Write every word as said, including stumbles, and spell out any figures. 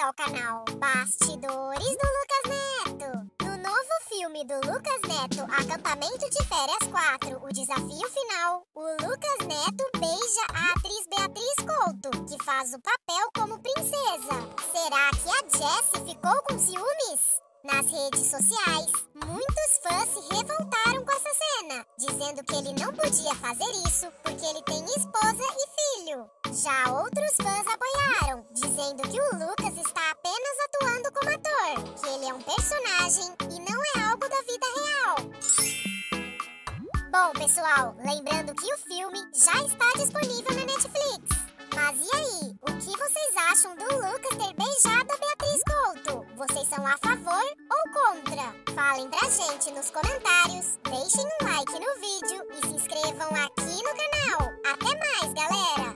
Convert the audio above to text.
ao canal Bastidores do Lucas Neto. No novo filme do Lucas Neto, Acampamento de Férias quatro, O Desafio Final, o Lucas Neto beija a atriz Beatriz Couto, que faz o papel como princesa. Será que a Jessie ficou com ciúmes? Nas redes sociais, muitos fãs se revoltaram com essa cena, dizendo que ele não podia fazer isso porque ele tem esposa e filho. Já outros fãs apoiaram, dizendo que o Lucas está apenas atuando como ator, que ele é um personagem e não é algo da vida real. Bom, pessoal, lembrando que o filme já está disponível na Netflix. Mas e aí, o que vocês acham do Lucas ter beijado a Beatriz Couto? Vocês são a favor ou contra? Falem pra gente nos comentários, deixem um like no vídeo e se inscrevam aqui no canal. Até mais, galera!